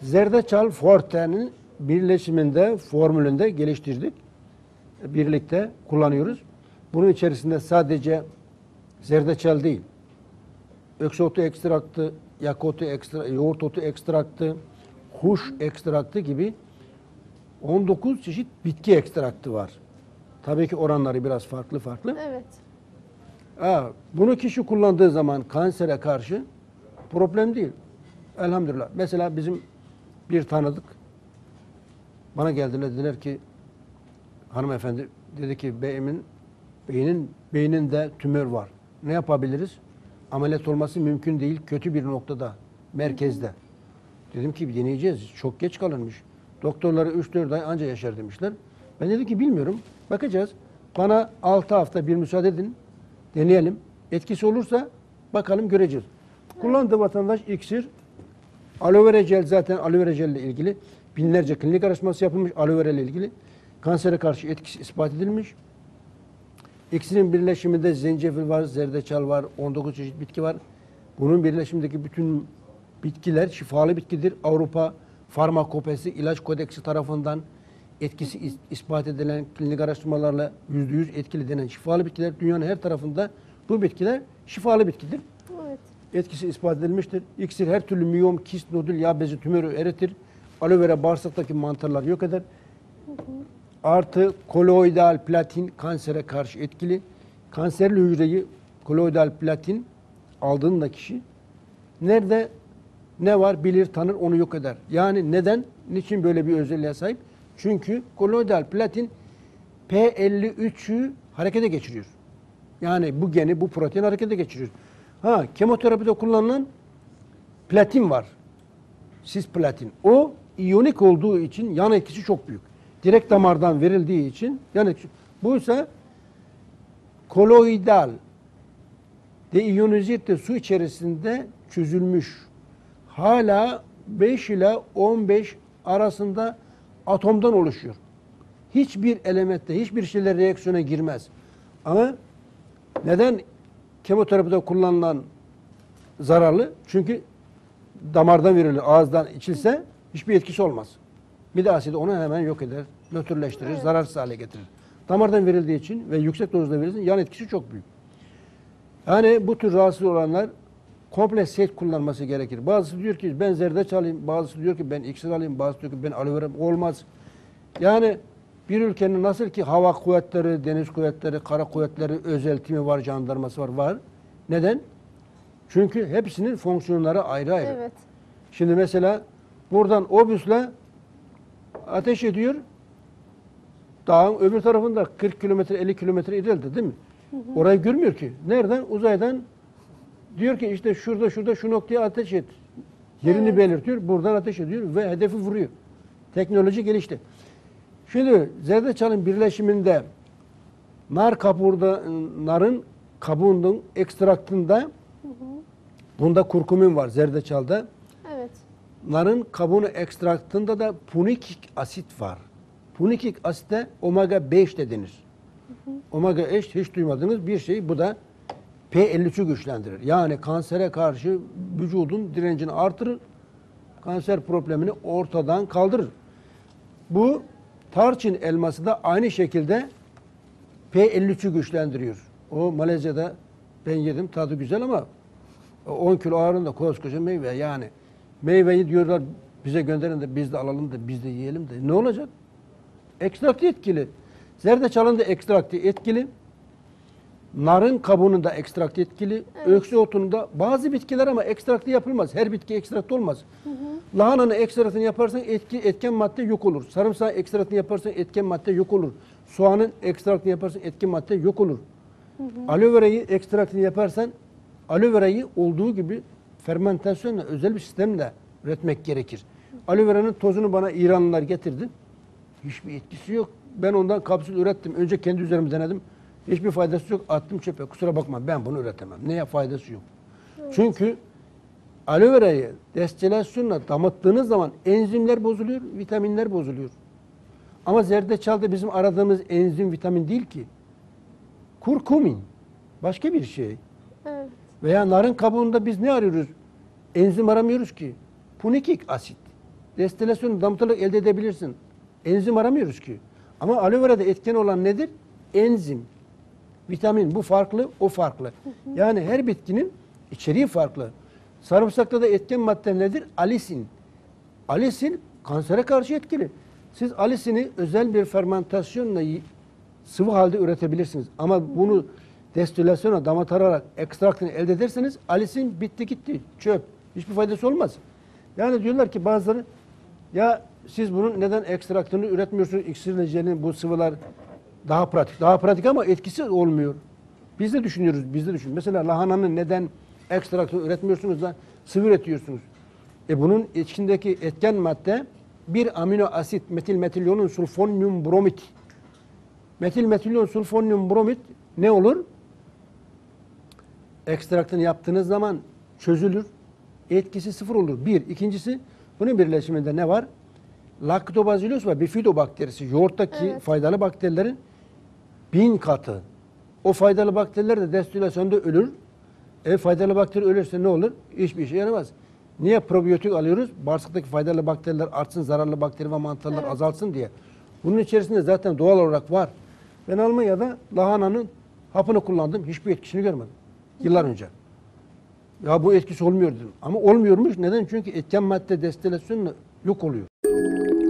Zerdeçal Forte'nin birleşiminde, formülünde geliştirdik. Birlikte kullanıyoruz. Bunun içerisinde sadece zerdeçal değil, öksü otu ekstraktı, yak otu yoğurt otu ekstraktı, huş ekstraktı gibi 19 çeşit bitki ekstraktı var. Tabii ki oranları biraz farklı. Evet. Bunu kişi kullandığı zaman kansere karşı problem değil. Elhamdülillah. Mesela bizim bir tanıdık bana geldiler, dediler ki hanımefendi dedi ki beyninde tümör var. Ne yapabiliriz? Ameliyat olması mümkün değil. Kötü bir noktada, merkezde. Dedim ki deneyeceğiz. Çok geç kalınmış. Doktorları 3-4 ay anca yaşar demişler. Ben dedim ki bilmiyorum. Bakacağız. Bana 6 hafta bir müsaade edin. Deneyelim. Etkisi olursa bakalım göreceğiz. Kullandığı vatandaş iksir. Aloe vera jel, zaten aloe vera jel ile ilgili binlerce klinik araştırması yapılmış aloe vera ile ilgili. Kansere karşı etkisi ispat edilmiş. İksirin birleşiminde zencefil var, zerdeçal var, 19 çeşit bitki var. Bunun birleşimindeki bütün bitkiler şifalı bitkidir. Avrupa Farmakopesi İlaç Kodeksi tarafından etkisi ispat edilen klinik araştırmalarla %100 etkili denen şifalı bitkiler, dünyanın her tarafında bu bitkiler şifalı bitkidir. Evet. Etkisi ispat edilmiştir. İksir her türlü miyom, kist, nodül, yağ bezi, tümörü eritir. Aloe vera bağırsaktaki mantarları yok eder. Artı koloidal platin kansere karşı etkili. Kanserli hücreyi koloidal platin aldığında kişi nerede ne var bilir, tanır, onu yok eder. Yani neden? Niçin böyle bir özelliğe sahip? Çünkü koloidal platin P53'ü harekete geçiriyor. Yani bu geni, bu protein harekete geçiriyor. Kemoterapide kullanılan platin var. Cisplatin. O iyonik olduğu için yan etkisi çok büyük. Direkt damardan verildiği için yan etkisi. Bu ise koloidal deiyonizirte su içerisinde çözülmüş. Hala 5 ile 15 arasında atomdan oluşuyor. Hiçbir elementte, hiçbir şeyle reaksiyona girmez. Ama neden kemoterapide kullanılan zararlı? Çünkü damardan verilir, ağızdan içilse hiçbir etkisi olmaz. Bir de asidi onu hemen yok eder, nötrleştirir, zararsız hale getirir. Damardan verildiği için ve yüksek dozda verildiği için yan etkisi çok büyük. Yani bu tür rahatsız olanlar komple set kullanması gerekir. Bazısı diyor ki ben zerdeçal alayım, bazısı diyor ki ben iksir alayım, bazısı diyor ki ben aloe vera, olmaz. Yani bir ülkenin nasıl ki hava kuvvetleri, deniz kuvvetleri, kara kuvvetleri, özel timi var, jandarması var, var. Neden? Çünkü hepsinin fonksiyonları ayrı ayrı. Evet. Şimdi mesela buradan obüsle ateş ediyor. Dağın öbür tarafında 40 kilometre, 50 kilometre ileride değil mi? Orayı görmüyor ki. Nereden? Uzaydan diyor ki işte şurada şu noktaya ateş et. Yerini belirtiyor. Buradan ateş ediyor ve hedefi vuruyor. Teknoloji gelişti. Şimdi zerdeçalın birleşiminde narın kabuğunun ekstraktında bunda kurkumin var zerdeçalda. Evet. Narın kabuğunu ekstraktında da punikik asit var. Punikik asite omega 5 de denir. Omega 5 hiç duymadığınız bir şey. Bu da P53'ü güçlendirir. Yani kansere karşı vücudun direncini artırır. Kanser problemini ortadan kaldırır. Bu tarçın elması da aynı şekilde P53'ü güçlendiriyor. O Malezya'da ben yedim, tadı güzel ama 10 kilo ağırlığında koskoca meyve yani. Meyveyi diyorlar bize gönderin de biz de alalım da biz de yiyelim de. Ne olacak? Ekstrakti etkili. Zerdeçalın da ekstrakti etkili. Narın kabuğunun da ekstrakti etkili. Evet. Öksü otunun da bazı bitkiler ama ekstrakti yapılmaz. Her bitki ekstrakti olmaz. Lahananın ekstraktını yaparsan etken madde yok olur. Sarımsağı ekstraktını yaparsan etken madde yok olur. Soğanın ekstraktını yaparsan etken madde yok olur. Aloe verayı ekstraktını yaparsan aloe verayı olduğu gibi fermentasyonla özel bir sistemle üretmek gerekir. Aloe veranın tozunu bana İranlılar getirdi. Hiçbir etkisi yok. Ben ondan kapsül ürettim. Önce kendi üzerime denedim. Hiçbir faydası yok. Attım çöpe. Kusura bakma ben bunu üretemem. Neye faydası yok? Evet. Çünkü aloe verayı destilasyonla damıttığınız zaman enzimler bozuluyor, vitaminler bozuluyor. Ama zerdeçalda bizim aradığımız enzim, vitamin değil ki. Kurkumin. Başka bir şey. Evet. Veya narın kabuğunda biz ne arıyoruz? Enzim aramıyoruz ki. Punikik asit. destilasyonu damıtarak elde edebilirsin. Enzim aramıyoruz ki. Ama aloe verada etken olan nedir? Enzim. Vitamin. Bu farklı, o farklı. Yani her bitkinin içeriği farklı. Sarımsakta da etken madde nedir? Alisin. Alisin kansere karşı etkili. Siz alisini özel bir fermentasyonla sıvı halde üretebilirsiniz. Ama bunu destilasyona damıtarak ekstraktını elde ederseniz alisin bitti gitti. Çöp. Hiçbir faydası olmaz. Yani diyorlar ki bazıları ya siz bunun neden ekstraktını üretmiyorsunuz? İksirle jelin bu sıvılar daha pratik. Daha pratik ama etkisi olmuyor. Biz de düşünüyoruz. Mesela lahananın neden ekstraktını üretmiyorsunuz da sıvı üretiyorsunuz? Bunun içindeki etken madde bir amino asit metil sulfonyum bromit. Metil sulfonyum bromit ne olur? Ekstraktını yaptığınız zaman çözülür. Etkisi sıfır olur. Bir. İkincisi bunun birleşiminde ne var? Lactobacillus ve bifidobakterisi. Yoğurttaki faydalı bakterilerin 1000 katı. O faydalı bakteriler de destilasyonda ölür. Faydalı bakteri ölürse ne olur? Hiçbir işe yaramaz. Niye probiyotik alıyoruz? Bağırsaktaki faydalı bakteriler artsın, zararlı bakteri ve mantarlar azalsın diye. Bunun içerisinde zaten doğal olarak var. Ben Almanya'da lahananın hapını kullandım. Hiçbir etkisini görmedim. Yıllar önce. Ya bu etkisi olmuyor dedim. Ama olmuyormuş. Neden? Çünkü etken madde destilasyonla yok oluyor.